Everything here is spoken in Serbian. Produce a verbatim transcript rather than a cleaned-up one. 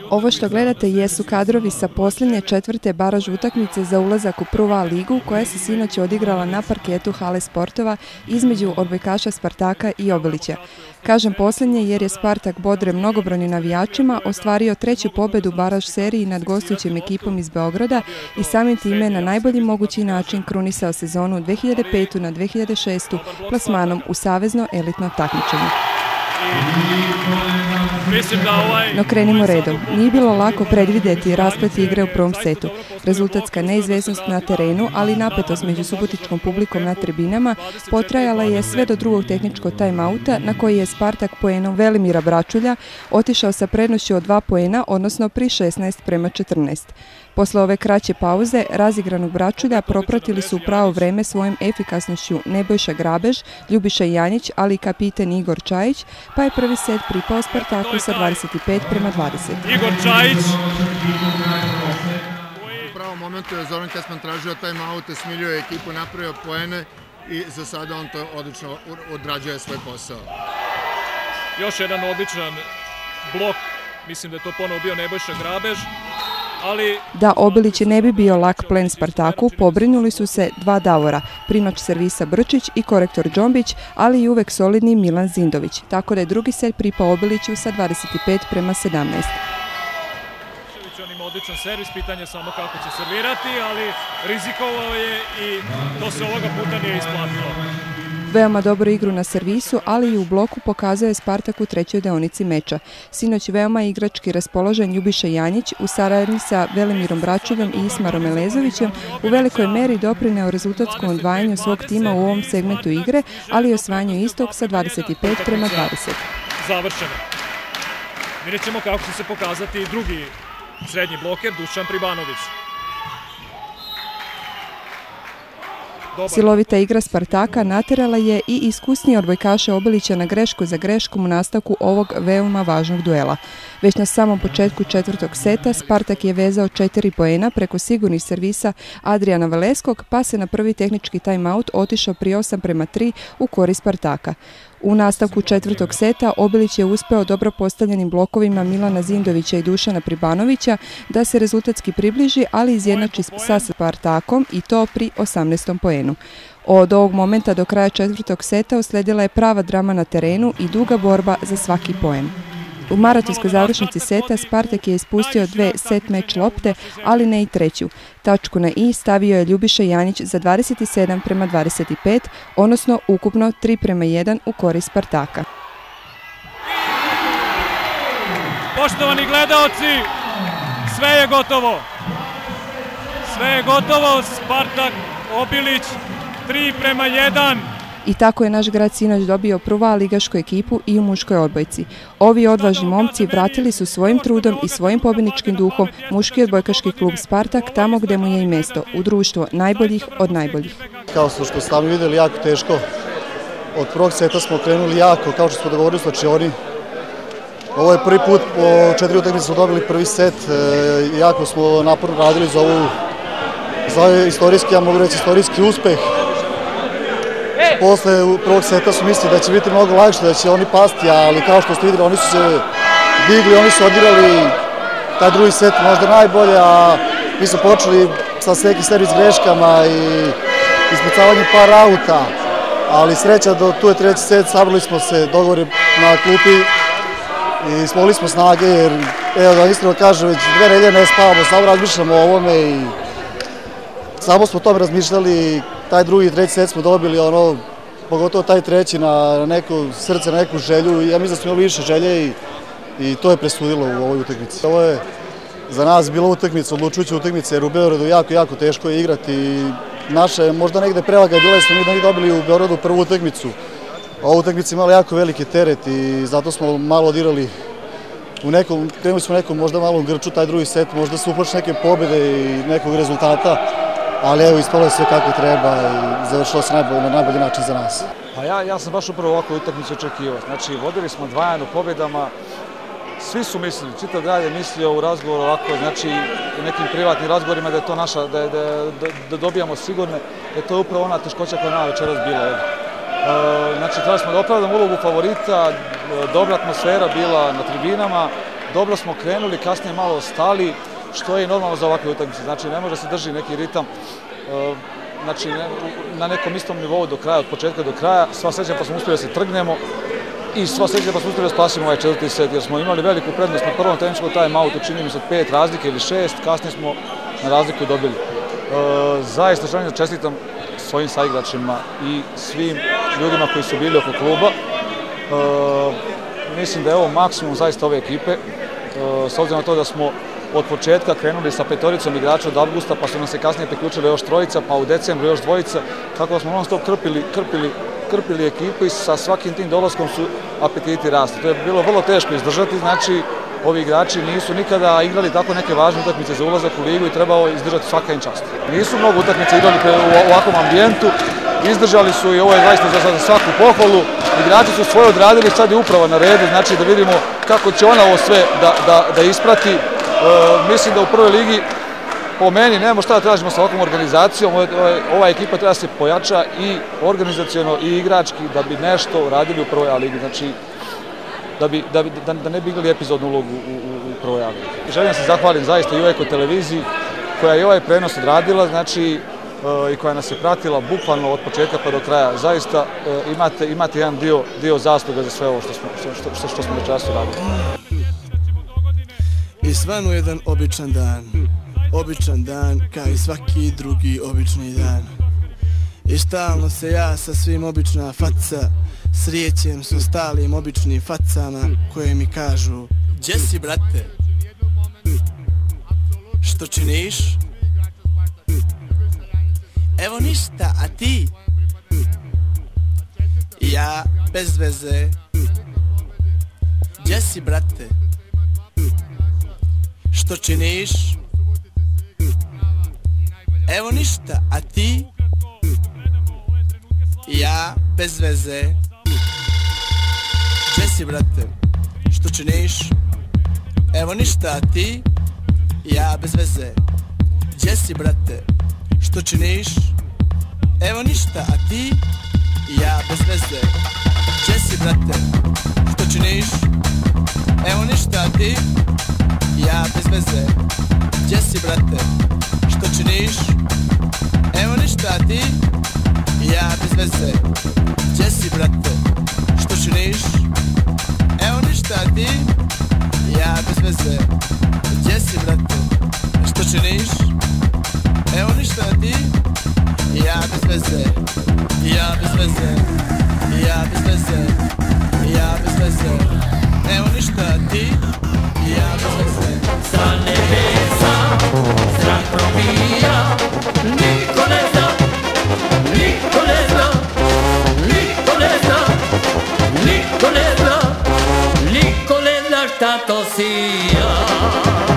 Ovo što gledate jesu kadrovi sa posljednje četvrte baraž utakmice za ulazak u Prvu A ligu koja se sinoć odigrala na parketu hale sportova između odbojkaša Spartaka i Obilića. Kažem posljednje jer je Spartak bodre mnogobrojnim navijačima ostvario treću pobedu baraž seriji nad gostujućim ekipom iz Beograda i samim time na najbolji mogući način krunisao sezonu dve hiljade pete na dve hiljade šeste plasmanom u savezno elitno takmičenje. No krenimo redom. Nije bilo lako predvidjeti rasplet igre u prvom setu. Rezultatska neizvjesnost na terenu, ali i napetost među subotičkom publikom na tribinama potrajala je sve do drugog tehničkog time-outa na koji je Spartak poenom Velimira Bračulja otišao sa prednošću od dva poena, odnosno pri šesnaest prema četrnaest. Posle ove kraće pauze, razigranog Bračulja propratili su u pravo vreme svojim efikasnošću Nebojša Grabež, Ljubiša Janjić, ali i kapiten Igor Čajić, pa je prvi set pripao Spartaku sa dvadeset pet prema dvadeset. Igor Čajić! U pravom momentu je Zoran Kesman tražio time-out, smiljio je ekipu, napravio poene i za sada on to odlično odrađuje svoj posao. Još jedan odličan blok, mislim da je to ponovo bio Nebojša Grabež. Da Obilić ne bi bio lak plen Spartaku, pobrinuli su se dva Davora, primač servisa Brčić i korektor Džombić, ali i uvek solidni Milan Zindović, tako da je drugi set pripao Obiliću sa dvadeset pet prema sedamnaest. On ima odličan servis, pitanje samo kako će servirati, ali rizikovao je i to se ovoga puta nije isplatilo. Veoma dobru igru na servisu, ali i u bloku pokazuje Spartak u trećoj deonici meča. Sinoć veoma igrački raspoložen Ljubiša Janjić u saradnji sa Velimirom Bračuljom i Ismarom Elezovićem u velikoj meri doprineo rezultatskom odvajanju svog tima u ovom segmentu igre, ali i osvajanju istog sa dvadeset pet prema dvadeset. Završeno. Vidjet ćemo kako će se pokazati drugi srednji bloker Dušan Pribanović. Silovita igra Spartaka naterala je i iskusnije odbojkaše Obilića na grešku za greškom u nastavku ovog veoma važnog duela. Već na samom početku četvrtog seta Spartak je vezao četiri poena preko sigurnih servisa Adriana Veleskog, pa se na prvi tehnički time-out otišao pri osam prema tri u korist Spartaka. U nastavku četvrtog seta Obilić je uspeo dobro postavljenim blokovima Milana Zindovića i Dušana Pribanovića da se rezultatski približi, ali izjednači sa Spartakom i to pri osamnaestom poenu. Od ovog momenta do kraja četvrtog seta usledila je prava drama na terenu i duga borba za svaki poen. U maratonskoj završnici seta Spartak je ispustio dve set meč lopte, ali ne i treću. Tačku na i stavio je Ljubiša Janjić za dvadeset sedam prema dvadeset pet, odnosno ukupno tri prema jedan u korist Spartaka. Poštovani gledaoci, sve je gotovo. Sve je gotovo, Spartak, Obilić, tri prema jedan. I tako je naš grad sinoć dobio Prvu A ligašku ekipu i u muškoj odbojci. Ovi odvažni momci vratili su svojim trudom i svojim pobjedničkim duhom muški odbojkaški klub Spartak tamo gde mu je i mesto, u društvo najboljih od najboljih. Kao što ste sami vidjeli, jako teško. Od prvog seta smo krenuli jako, kao što smo dogovorili u slačioni. Ovo je prvi put, po četiri utakmice smo dobili prvi set. Jako smo naporno radili za ovu, za ovaj istorijski, ja mogu reći istorijski uspeh. Posle prvog seta su mislili da će biti mnogo lakše, da će oni pasti, ali kao što ste vidjeli, oni su se digli, oni su odigrali taj drugi set možda najbolje, a mi smo počeli sa nekim servis greškama i ispucavanjem par auta, ali sreća da tu je treći set, sabrali smo se, dogovori na klupi i smogli smo snage, jer evo da iskreno kažem, već dve nedelje ne spavamo, samo razmišljamo o ovome i samo smo o tome razmišljali. Taj drugi i treći set smo dobili, ono, pogotovo taj treći na neko srce, na neku želju. Ja mislim da smo imali više želje i, i to je presudilo u ovoj utakmici. Ovo je za nas bila utakmica, odlučujuća utakmica, jer u Beogradu jako, jako teško je igrati. I naša možda negde prevaga je bila da smo mi dobili u Beogradu prvu utakmicu. Ova utakmica imala jako veliki teret i zato smo malo odigrali u nekom, krenuli smo u nekom možda malom grču, taj drugi set, možda su uplaši neke pobjede i nekog rezultata. Ali evo, ispalo je sve kako treba i završilo se najbolj, na najbolji način za nas. Pa ja, ja sam baš upravo ovakvu utakmicu očekivao. Znači, vodili smo dva jedan u pobjedama, svi su mislili, čitav grad je mislio u razgovoru ovako, znači u nekim privatnim razgovorima da je to naša, da, da, da, da dobijamo sigurne, da je to upravo ona teškoća koja je nama večeras bila. E, znači, trebali smo da opravdamo ulogu favorita, dobra atmosfera bila na tribinama, dobro smo krenuli, kasnije malo stali, što je normalno za ovakve utakmice. Znači, ne može se drži neki ritam znači, na nekom istom nivou do kraja, od početka do kraja. Sva sreća pa smo uspjeli da se trgnemo i sva sreća pa smo uspjeli da spasimo ovaj četvrti set, jer smo imali veliku prednost na prvom tehničkom time-outu, čini mi se pet razlike ili šest, kasnije smo na razliku dobili. Zaista želim da čestitam svojim saigračima i svim ljudima koji su bili oko kluba. Mislim da je ovo maksimum zaista ove ekipe, s obzirom na to da smo od početka krenuli sa petoricom igrača od avgusta, pa su nam se kasnije priključili još trojica, pa u decembru još dvojica, kako smo non stop krpili, krpili, krpili ekipu i sa svakim tim dolaskom su apetiti rasli. To je bilo vrlo teško izdržati, znači ovi igrači nisu nikada igrali tako neke važne utakmice za ulazak u ligu i trebao izdržati svaka im čast. Nisu mnogo utakmice igrali u ovakvom ambijentu, izdržali su i ovo je zaista za svaku pohvalu. Igrači su svoje odradili, sad je uprava na redu, znači da vidimo kako će ona ovo sve da, da, da isprati. E, mislim da u prvoj ligi, po meni, nemamo šta da tražimo sa ovakvom organizacijom, ova ekipa treba se pojača i organizaciono i igrački da bi nešto uradili u prvoj A ligi, znači da, bi, da, bi, da, da ne bi igrali epizodnu ulogu u, u, u prvoj A ligi. Želim se zahvalim zaista i u Eko televiziji koja je ovaj prenos odradila, znači i koja nas je pratila bukvalno od početka pa do kraja. Zaista imate, imate jedan dio, dio zasluga za sve ovo što smo, što, što, što smo večeras uradili. I svanu jedan običan dan, običan dan kao i svaki drugi obični dan. I stalno se ja sa svim obična faca srijećem s ostalim običnim facama koje mi kažu: "Gdje si, brate? Što činiš?" "Evo ništa, a ti?" Ja bez veze. "Gdje si, brate? Što činiš?" "Evo ništa, a ti?" Ja bez veze. "Gdje si, brate? Što činiš?" "Evo ništa, a ti?" Ja bez veze. "Gdje si, brate? Što činiš?" "Evo ništa, a ti?" Ja bez veze. "Gdje si, brate? Što činiš?" "Evo ništa, a ti?" Ja bez veze. "Gdje si, brate? Što činiš?" "Evo ništa, a ti?" Ja bez veze. "Gdje si, brate? Što činiš?" "Evo ništa, a ti?" Ja bez veze. "Gdje si, brate? Što činiš?" "Evo ništa, a ti?" Ja bez veze. Ja bez veze. Ja bez veze. Ja bez veze. "Evo ništa, a ti?" Ja bez veze. Sa nebesa zrak probija, niko ne zna, niko ne zna, niko ne zna, niko ne zna, niko ne zna šta to sija.